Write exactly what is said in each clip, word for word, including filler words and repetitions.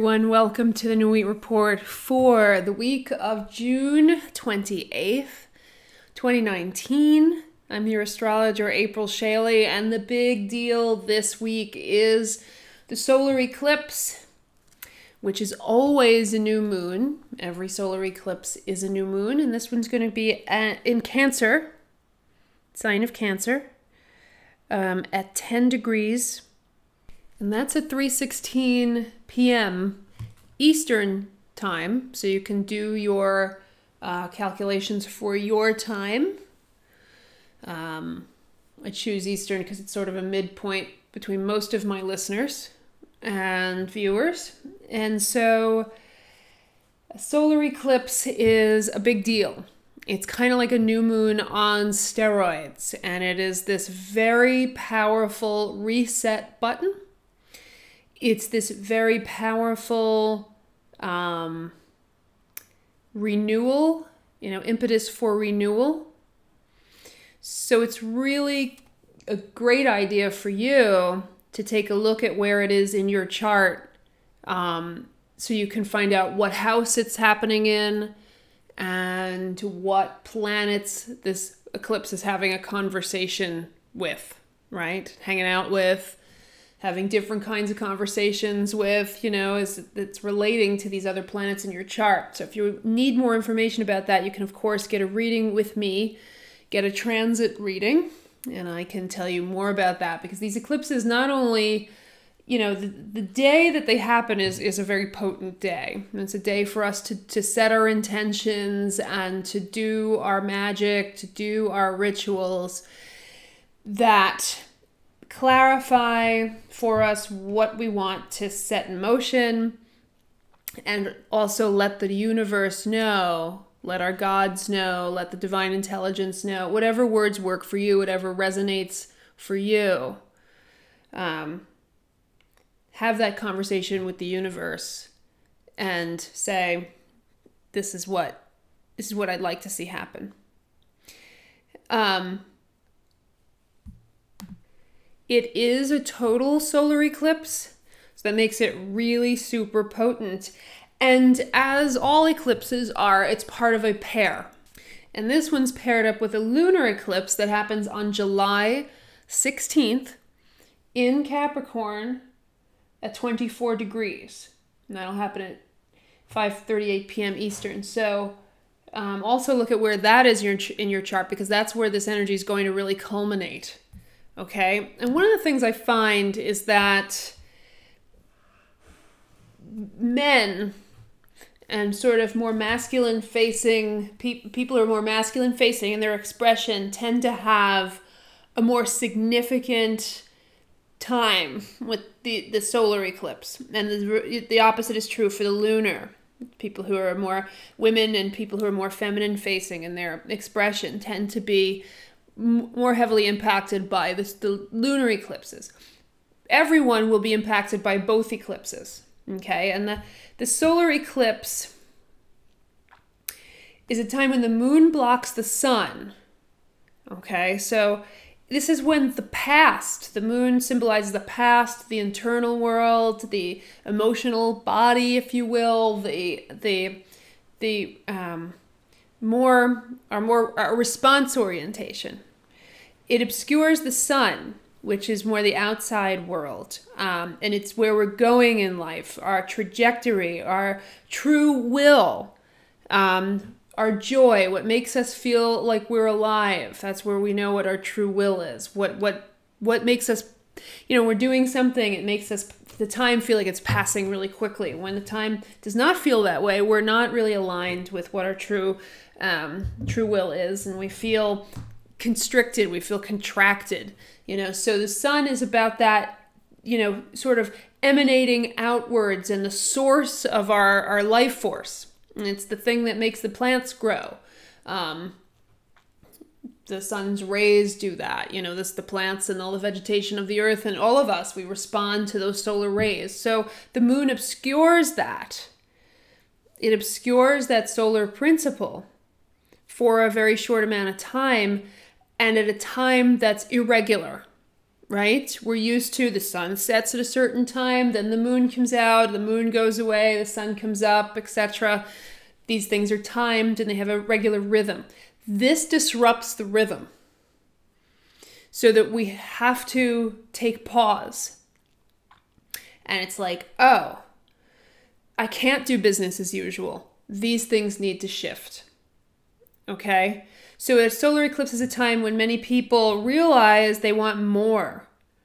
everyone. Welcome to the New Week Report for the week of June twenty-eighth, twenty nineteen. I'm your astrologer, April Shaley, and the big deal this week is the solar eclipse, which is always a new moon. Every solar eclipse is a new moon, and this one's going to be at, in Cancer, sign of Cancer, um, at ten degrees. And that's at three sixteen p m Eastern time, so you can do your uh, calculations for your time. Um, I choose Eastern because it's sort of a midpoint between most of my listeners and viewers. And so a solar eclipse is a big deal. It's kind of like a new moon on steroids, and it is this very powerful reset button. It's this very powerful um, renewal, you know, impetus for renewal. So it's really a great idea for you to take a look at where it is in your chart, um, so you can find out what house it's happening in and what planets this eclipse is having a conversation with, right? Hanging out with. Having different kinds of conversations with, you know, as it's relating to these other planets in your chart. So if you need more information about that, you can, of course, get a reading with me, get a transit reading, and I can tell you more about that, because these eclipses not only, you know, the, the day that they happen is, is a very potent day. And it's a day for us to, to set our intentions and to do our magic, to do our rituals that clarify for us what we want to set in motion, and also let the universe know, let our gods know, let the divine intelligence know, whatever words work for you, whatever resonates for you. Um, have that conversation with the universe and say, this is what, this is what I'd like to see happen. Um, It is a total solar eclipse, so that makes it really super potent. And as all eclipses are, it's part of a pair. And this one's paired up with a lunar eclipse that happens on July sixteenth in Capricorn at twenty-four degrees. And that'll happen at five thirty-eight p m Eastern. So um, also look at where that is in your, in your chart, because that's where this energy is going to really culminate. Okay, and one of the things I find is that men and sort of more masculine facing, pe- people who are more masculine facing in their expression tend to have a more significant time with the, the solar eclipse. And the, the opposite is true for the lunar. People who are more, women and people who are more feminine facing in their expression tend to be more heavily impacted by this, the lunar eclipses. Everyone will be impacted by both eclipses, okay? And the, the solar eclipse is a time when the moon blocks the sun, okay? So this is when the past, the moon symbolizes the past, the internal world, the emotional body, if you will, the, the, the, um, more, our more, our response orientation. It obscures the sun, which is more the outside world, um, and it's where we're going in life, our trajectory, our true will, um, our joy, what makes us feel like we're alive. That's where we know what our true will is. What what what makes us, you know, we're doing something, it makes us, the time feel like it's passing really quickly. When the time does not feel that way, we're not really aligned with what our true um, true will is, and we feel constricted, we feel contracted, you know. So the sun is about that, you know, sort of emanating outwards and the source of our, our life force. And it's the thing that makes the plants grow. Um, the sun's rays do that, you know, this, the plants and all the vegetation of the earth and all of us, we respond to those solar rays. So the moon obscures that. It obscures that solar principle for a very short amount of time, and at a time that's irregular. right? We're used to the sun sets at a certain time, then the moon comes out, the moon goes away, the sun comes up, et cetera. These things are timed and they have a regular rhythm. This disrupts the rhythm so that we have to take pause. And it's like, oh, I can't do business as usual. These things need to shift. Okay? So a solar eclipse is a time when many people realize they want more.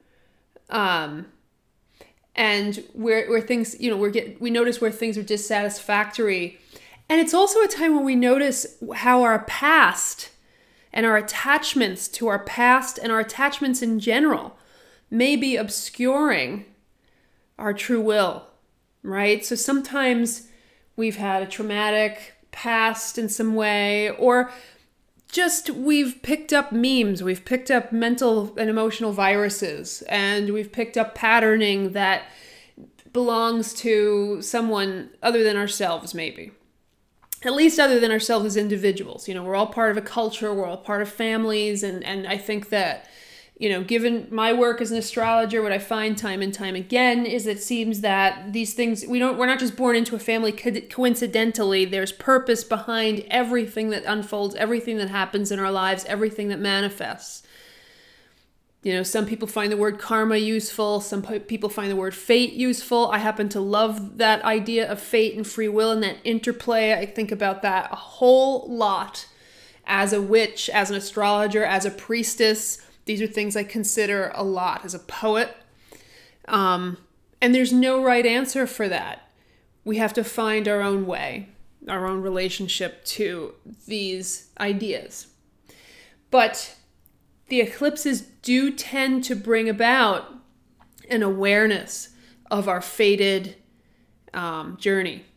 Um, and where where things, you know, we're get, we notice where things are dissatisfactory. And it's also a time when we notice how our past and our attachments to our past and our attachments in general may be obscuring our true will, right? So sometimes we've had a traumatic past in some way, or just we've picked up memes, we've picked up mental and emotional viruses, and we've picked up patterning that belongs to someone other than ourselves, maybe. At least other than ourselves as individuals. You know, we're all part of a culture, we're all part of families, and, and I think that, you know, given my work as an astrologer, what I find time and time again is it seems that these things, we don't, we're not just born into a family co- coincidentally. There's purpose behind everything that unfolds, everything that happens in our lives, everything that manifests. You know, some people find the word karma useful. Some people find the word fate useful. I happen to love that idea of fate and free will and that interplay. I think about that a whole lot as a witch, as an astrologer, as a priestess. These are things I consider a lot as a poet. Um, and there's no right answer for that. We have to find our own way, our own relationship to these ideas. But the eclipses do tend to bring about an awareness of our fated um, journey.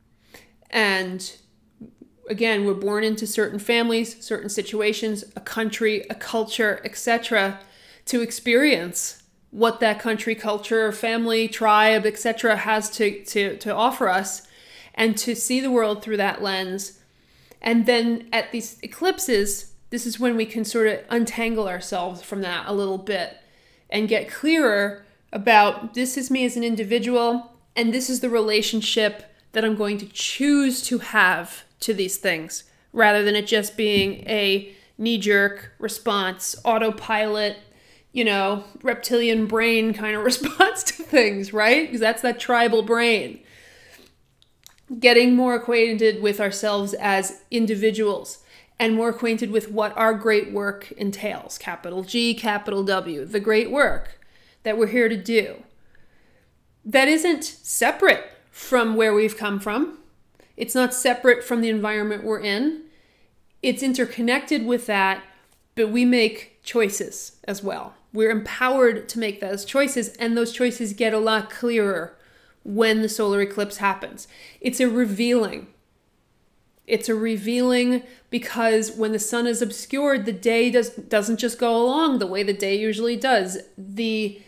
And again, we're born into certain families, certain situations, a country, a culture, et cetera, to experience what that country, culture, family, tribe, et cetera has to, to, to offer us, and to see the world through that lens. And then at these eclipses, this is when we can sort of untangle ourselves from that a little bit and get clearer about this is me as an individual, and this is the relationship that I'm going to choose to have to these things, rather than it just being a knee-jerk response, autopilot, you know, reptilian brain kind of response to things, right? Because that's that tribal brain. Getting more acquainted with ourselves as individuals and more acquainted with what our great work entails, capital G, capital W, the great work that we're here to do. That isn't separate from where we've come from. It's not separate from the environment we're in. It's interconnected with that, but we make choices as well. We're empowered to make those choices, and those choices get a lot clearer when the solar eclipse happens. It's a revealing. It's a revealing because when the sun is obscured, the day does, doesn't just go along the way the day usually does. The,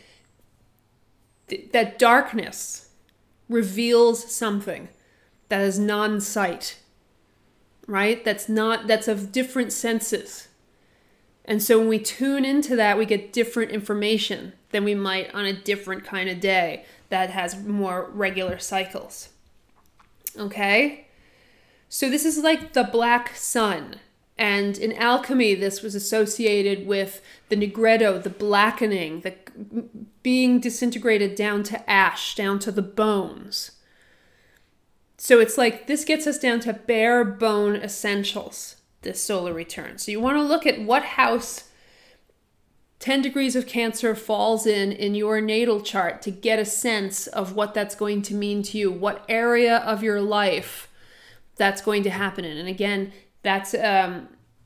th- that darkness reveals something that is non-sight, right? That's not, that's of different senses. And so when we tune into that, we get different information than we might on a different kind of day that has more regular cycles. Okay? So this is like the black sun. And in alchemy, this was associated with the nigredo, the blackening, the being disintegrated down to ash, down to the bones. So it's like this gets us down to bare bone essentials, this solar return. So you want to look at what house ten degrees of Cancer falls in in your natal chart to get a sense of what that's going to mean to you, what area of your life that's going to happen in. And again, that's um,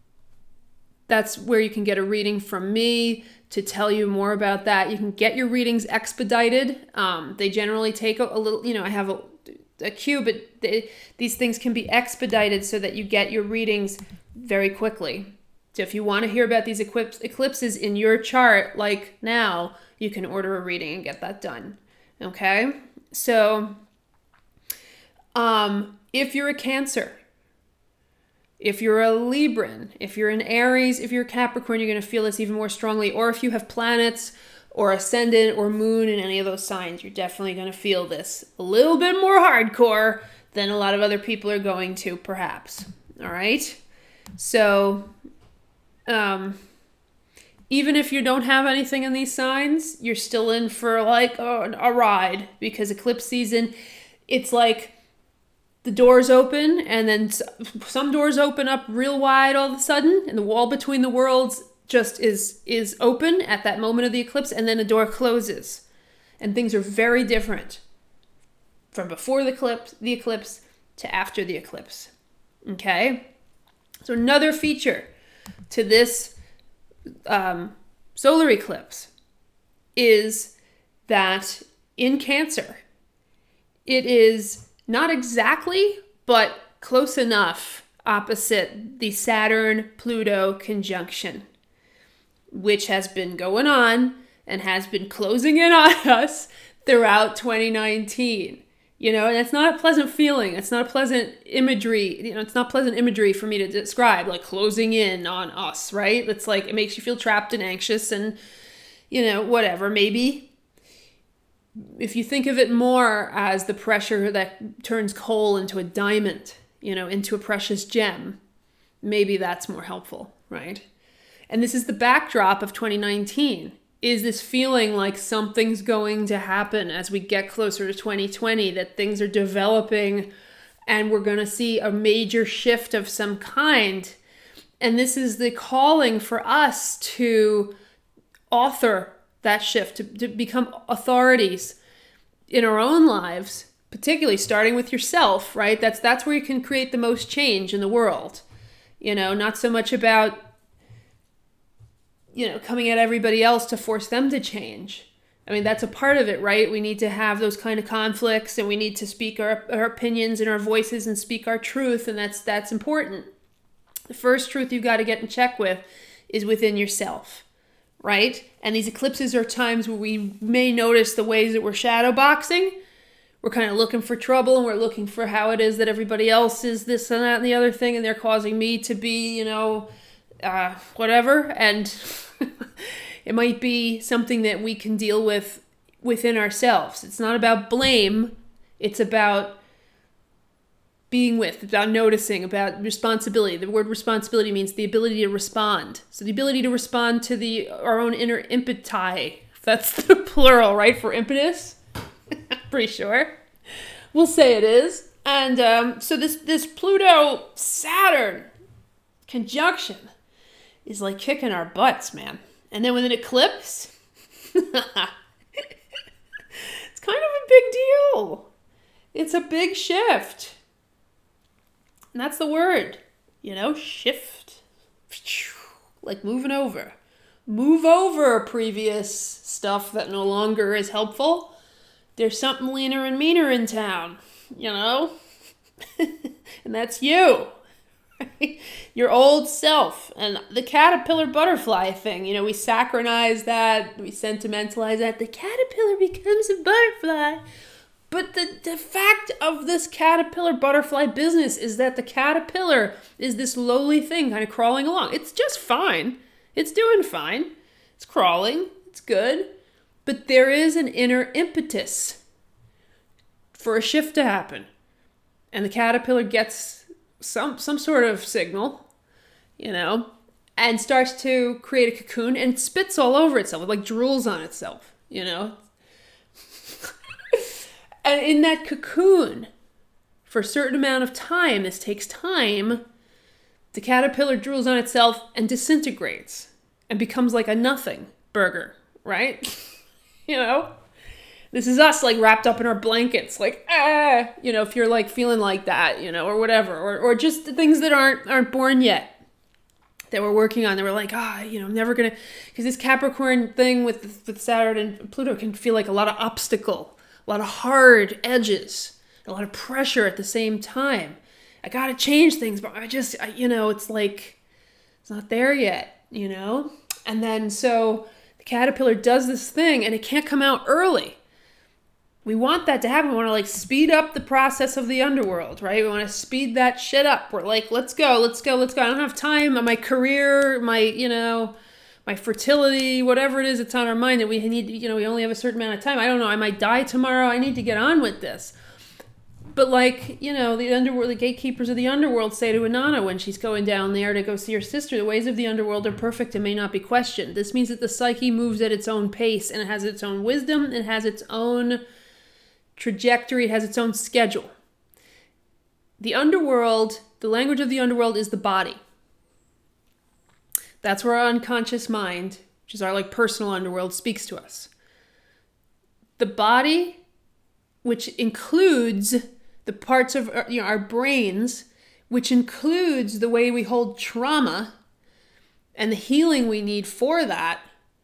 that's where you can get a reading from me to tell you more about that. You can get your readings expedited. Um, they generally take a, a little, you know, I have a, a queue, but they, these things can be expedited so that you get your readings very quickly. So if you want to hear about these eclipse, eclipses in your chart, like now, you can order a reading and get that done. Okay? So, um, if you're a Cancer, if you're a Libran, if you're an Aries, if you're a Capricorn, you're going to feel this even more strongly. Or if you have planets or ascendant or moon in any of those signs, you're definitely going to feel this a little bit more hardcore than a lot of other people are going to, perhaps. All right? So, um, even if you don't have anything in these signs, you're still in for like a, a ride, because eclipse season, it's like the doors open and then some doors open up real wide all of a sudden, and the wall between the worlds just is is open at that moment of the eclipse, and then a door closes, and things are very different from before the eclipse, the eclipse to after the eclipse. Okay, so another feature to this um, solar eclipse is that in Cancer, it is not exactly, but close enough opposite the Saturn-Pluto conjunction, which has been going on and has been closing in on us throughout twenty nineteen. You know, and it's not a pleasant feeling. It's not a pleasant imagery. You know, it's not pleasant imagery for me to describe, like closing in on us, right? It's like, it makes you feel trapped and anxious and, you know, whatever. Maybe if you think of it more as the pressure that turns coal into a diamond, you know, into a precious gem, maybe that's more helpful, right? And this is the backdrop of twenty nineteen, is this feeling like something's going to happen as we get closer to twenty twenty, that things are developing and we're going to see a major shift of some kind. And this is the calling for us to author that shift, to, to become authorities in our own lives, particularly starting with yourself, right? That's, that's where you can create the most change in the world. You know, not so much about, you know, coming at everybody else to force them to change. I mean, that's a part of it, right? We need to have those kind of conflicts, and we need to speak our, our opinions and our voices and speak our truth, and that's that's important. The first truth you've got to get in check with is within yourself, right? And these eclipses are times where we may notice the ways that we're shadow boxing. We're kind of looking for trouble, and we're looking for how it is that everybody else is this and that and the other thing, and they're causing me to be, you know, uh, whatever. And it might be something that we can deal with within ourselves. It's not about blame. It's about being with, about noticing, about responsibility. The word responsibility means the ability to respond. So the ability to respond to the our own inner impeti. That's the plural, right, for impetus? Pretty sure. We'll say it is. And um, so this, this Pluto-Saturn conjunction is like kicking our butts, man. And then with an eclipse, it's kind of a big deal. It's a big shift. And that's the word, you know, shift. Like moving over. Move over previous stuff that no longer is helpful. There's something leaner and meaner in town, you know? And that's you. Your old self. And the caterpillar butterfly thing, you know, we saccharinize that, we sentimentalize that. The caterpillar becomes a butterfly. But the, the fact of this caterpillar butterfly business is that the caterpillar is this lowly thing kind of crawling along. It's just fine. It's doing fine. It's crawling. It's good. But there is an inner impetus for a shift to happen. And the caterpillar gets some some sort of signal, you know, and starts to create a cocoon and spits all over itself. It like drools on itself, you know. And in that cocoon, for a certain amount of time, this takes time, the caterpillar drools on itself and disintegrates and becomes like a nothing burger, right? You know? This is us, like, wrapped up in our blankets, like, ah, you know, if you're, like, feeling like that, you know, or whatever, or or just the things that aren't aren't born yet, that we're working on, that we're like, ah, you know, I'm never gonna, because this Capricorn thing with, with Saturn and Pluto can feel like a lot of obstacle, a lot of hard edges, a lot of pressure at the same time. I gotta change things, but I just, I, you know, it's like, it's not there yet, you know? And then, so, the caterpillar does this thing, and it can't come out early. We want that to happen. We want to, like, speed up the process of the underworld, right? We want to speed that shit up. We're like, let's go, let's go, let's go. I don't have time. My career, my, you know, my fertility, whatever it is that's on our mind that we need, you know, we only have a certain amount of time. I don't know, I might die tomorrow. I need to get on with this. But like, you know, the underworld, the gatekeepers of the underworld say to Inanna when she's going down there to go see her sister, the ways of the underworld are perfect and may not be questioned. This means that the psyche moves at its own pace and it has its own wisdom, it has its own trajectory, it has its own schedule. The underworld, the language of the underworld is the body. That's where our unconscious mind, which is our like personal underworld, speaks to us. The body, which includes the parts of our, you know, our brains, which includes the way we hold trauma and the healing we need for that,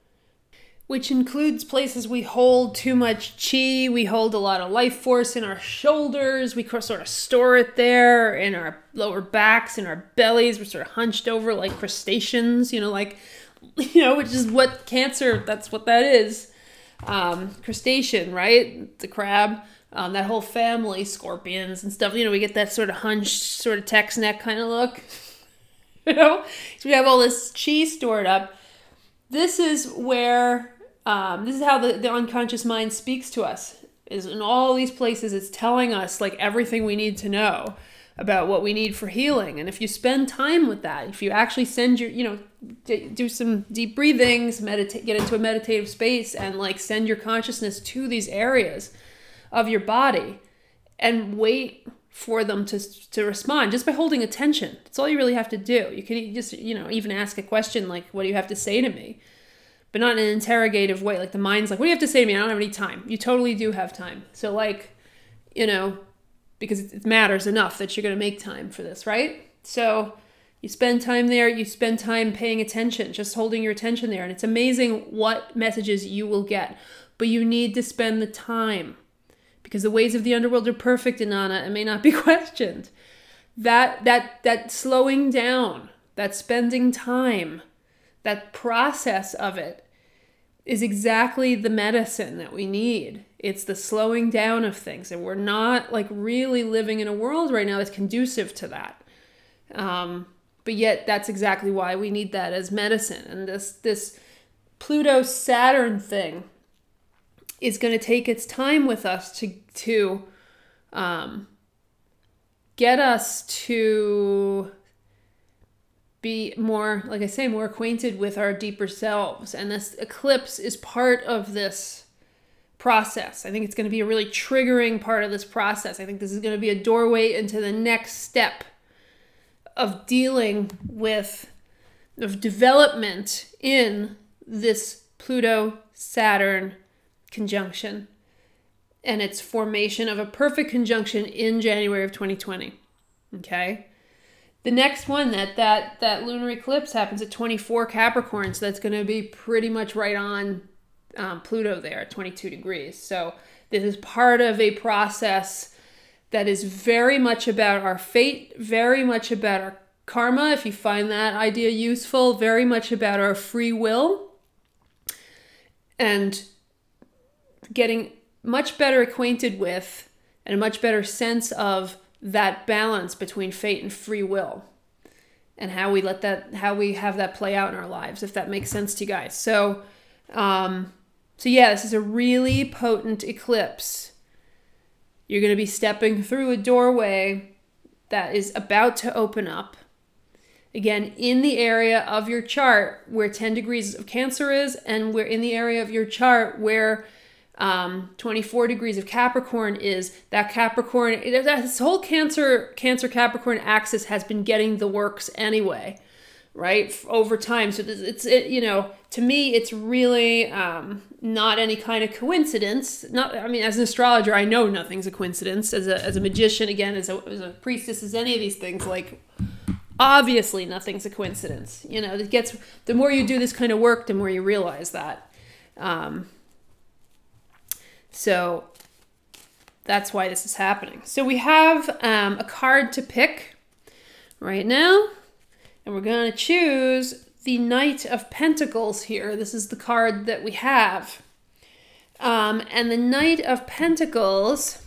which includes places we hold too much chi, we hold a lot of life force in our shoulders, we sort of store it there in our lower backs, in our bellies, we're sort of hunched over like crustaceans, you know, like, you know, which is what cancer, that's what that is. Um, crustacean, right? The crab. Um, that whole family, scorpions and stuff, you know, we get that sort of hunched, sort of text neck kind of look, you know, so we have all this chi stored up. This is where, um, this is how the, the unconscious mind speaks to us, is in all these places, it's telling us like everything we need to know about what we need for healing. And if you spend time with that, if you actually send your, you know, do some deep breathings, meditate, get into a meditative space and like send your consciousness to these areas of your body and wait for them to to respond just by holding attention. That's all you really have to do. You can just, you know, even ask a question like, what do you have to say to me? But not in an interrogative way. Like the mind's like, what do you have to say to me? I don't have any time. You totally do have time. So like, you know, because it matters enough that you're going to make time for this, right? So you spend time there, you spend time paying attention, just holding your attention there. And it's amazing what messages you will get. But you need to spend the time. Because the ways of the underworld are perfect, Inanna, and may not be questioned. That that that slowing down, that spending time, that process of it is exactly the medicine that we need. It's the slowing down of things, and we're not like really living in a world right now that's conducive to that. Um, but yet, that's exactly why we need that as medicine. And this this Pluto-Saturn thing is going to take its time with us to to um, get us to be more, like I say, more acquainted with our deeper selves. And this eclipse is part of this process. I think it's going to be a really triggering part of this process. I think this is going to be a doorway into the next step of dealing with, of development in this Pluto-Saturn conjunction and its formation of a perfect conjunction in January of twenty twenty. Okay. The next one, that that that lunar eclipse happens at twenty-four Capricorn, so that's going to be pretty much right on um, Pluto there at twenty-two degrees. So this is part of a process that is very much about our fate, very much about our karma, if you find that idea useful, very much about our free will, and getting much better acquainted with and a much better sense of that balance between fate and free will and how we let that, how we have that play out in our lives, if that makes sense to you guys. So, um, so yeah, this is a really potent eclipse. You're going to be stepping through a doorway that is about to open up. Again, in the area of your chart where ten degrees of Cancer is, and we're in the area of your chart where um, twenty-four degrees of Capricorn is. That Capricorn, it, this whole Cancer, Cancer Capricorn axis has been getting the works anyway, right? Over time. So it's, it, you know, to me, it's really um, not any kind of coincidence. Not, I mean, as an astrologer, I know nothing's a coincidence. As a, as a magician, again, as a, as a priestess, as any of these things, like, obviously nothing's a coincidence. You know, it gets, the more you do this kind of work, the more you realize that. Um, so that's why this is happening. So we have um, a card to pick right now, and we're going to choose the Knight of Pentacles here. This is the card that we have. Um, and the Knight of Pentacles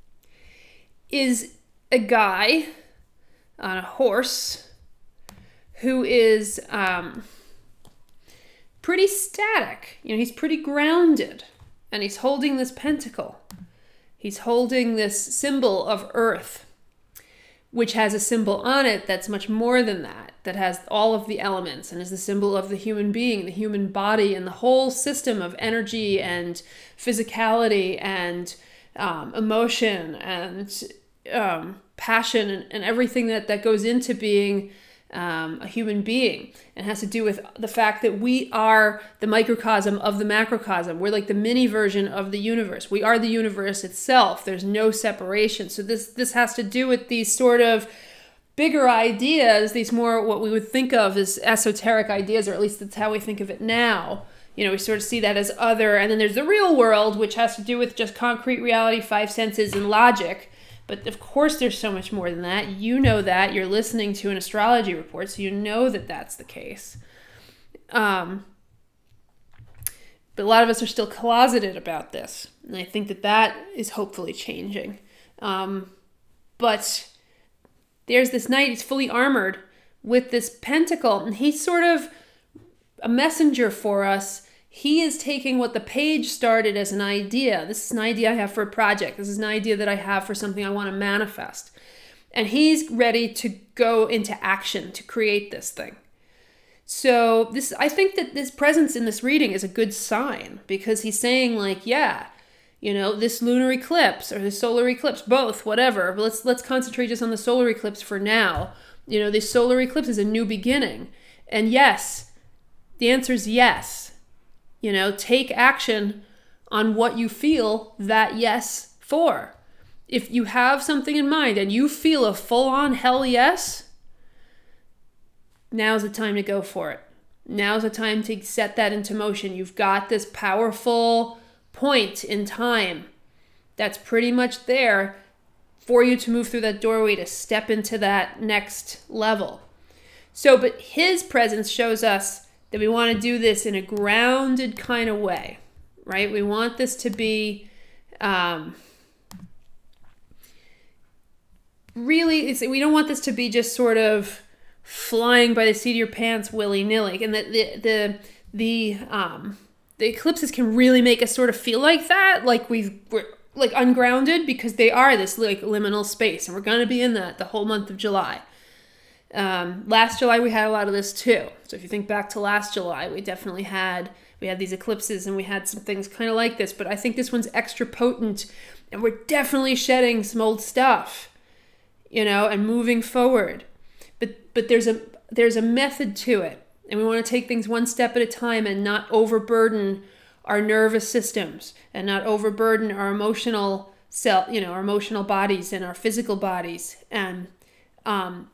is a guy on a horse who is um, pretty static. You know, he's pretty grounded. And he's holding this pentacle. He's holding this symbol of earth, which has a symbol on it that's much more than that, that has all of the elements and is the symbol of the human being, the human body, and the whole system of energy and physicality and um, emotion and um, passion and, and everything that, that goes into being um, a human being. And has to do with the fact that we are the microcosm of the macrocosm. We're like the mini version of the universe. We are the universe itself. There's no separation. So this, this has to do with these sort of bigger ideas, these more what we would think of as esoteric ideas, or at least that's how we think of it now. You know, we sort of see that as other. And then there's the real world, which has to do with just concrete reality, five senses, and logic. But of course, there's so much more than that. You know that. You're listening to an astrology report, so you know that that's the case. Um, but a lot of us are still closeted about this. And I think that that is hopefully changing. Um, but there's this knight, he's fully armored with this pentacle, and he's sort of a messenger for us. He is taking what the page started as an idea. This is an idea I have for a project. This is an idea that I have for something I want to manifest. And he's ready to go into action to create this thing. So this, I think that this presence in this reading is a good sign, because he's saying like, yeah, you know, this lunar eclipse or this solar eclipse, both, whatever. But let's let's concentrate just on the solar eclipse for now. You know, this solar eclipse is a new beginning. And yes, the answer is yes. You know, take action on what you feel that yes for. If you have something in mind and you feel a full-on hell yes, now's the time to go for it. Now's the time to set that into motion. You've got this powerful point in time that's pretty much there for you to move through that doorway, to step into that next level. So, but his presence shows us that we want to do this in a grounded kind of way, right? We want this to be um, really, it's, we don't want this to be just sort of flying by the seat of your pants willy-nilly. And the, the, the, the, um, the eclipses can really make us sort of feel like that, like we've, we're like ungrounded, because they are this like liminal space, and we're going to be in that the whole month of July. Um, last July, we had a lot of this too. So if you think back to last July, we definitely had, we had these eclipses and we had some things kind of like this, but I think this one's extra potent, and we're definitely shedding some old stuff, you know, and moving forward. But, but there's a, there's a method to it, and we want to take things one step at a time and not overburden our nervous systems and not overburden our emotional self, you know, our emotional bodies and our physical bodies. And, um,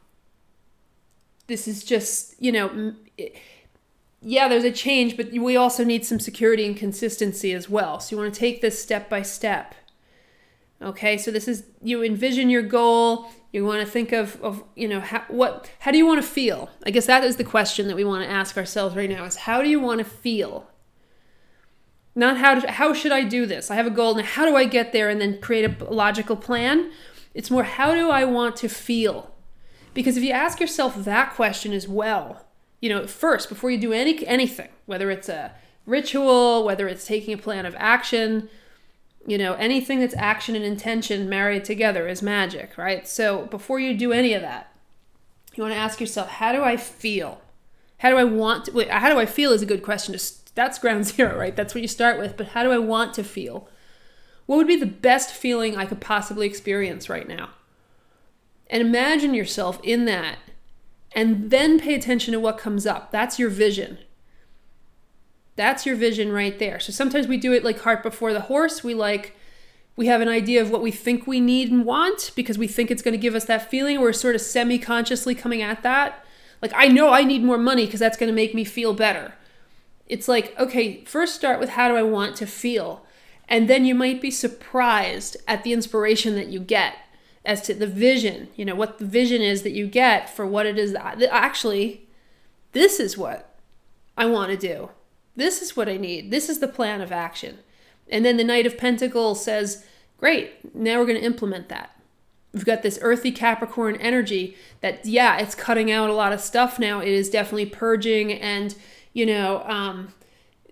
this is just, you know, yeah, there's a change, but we also need some security and consistency as well. So you want to take this step by step. Okay, so this is, you envision your goal. You want to think of, of you know, how, what, how do you want to feel? I guess that is the question that we want to ask ourselves right now, is how do you want to feel? Not how, do, how should I do this? I have a goal, and how do I get there and then create a logical plan? It's more, how do I want to feel? Because if you ask yourself that question as well, you know, first, before you do any anything, whether it's a ritual, whether it's taking a plan of action, you know, anything that's action and intention married together is magic, right? So before you do any of that, you want to ask yourself, how do I feel? How do I want to, wait, how do I feel is a good question. Just, that's ground zero, right? That's what you start with. But how do I want to feel? What would be the best feeling I could possibly experience right now? And imagine yourself in that, and then pay attention to what comes up. That's your vision. That's your vision right there. So sometimes we do it like cart before the horse. We like, we have an idea of what we think we need and want because we think it's going to give us that feeling. We're sort of semi-consciously coming at that. Like, I know I need more money because that's going to make me feel better. It's like, okay, first start with how do I want to feel? And then you might be surprised at the inspiration that you get as to the vision, you know, what the vision is that you get for what it is that, actually, this is what I want to do. This is what I need. This is the plan of action. And then the Knight of Pentacles says, great, now we're going to implement that. We've got this earthy Capricorn energy that, yeah, it's cutting out a lot of stuff now. It is definitely purging and, you know, um,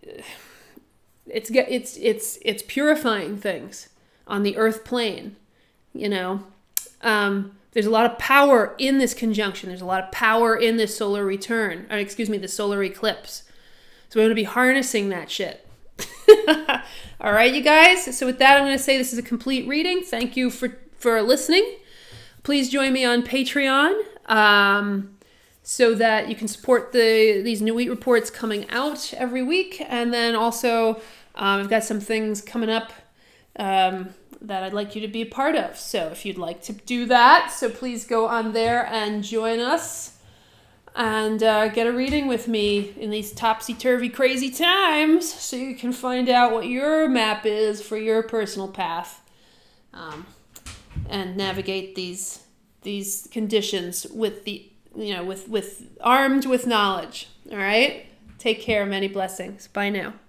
it's it's it's it's purifying things on the earth plane, you know. Um, there's a lot of power in this conjunction. There's a lot of power in this solar return, or excuse me, the solar eclipse. So we're going to be harnessing that shit. All right, you guys. So with that, I'm going to say this is a complete reading. Thank you for, for listening. Please join me on Patreon um, so that you can support the these New Wheat Reports coming out every week. And then also, um, I've got some things coming up um, that I'd like you to be a part of. So if you'd like to do that, so please go on there and join us. And uh, get a reading with me in these topsy-turvy crazy times so you can find out what your map is for your personal path um, and navigate these these conditions with the you know with with armed with knowledge. All right, take care. Many blessings. Bye now.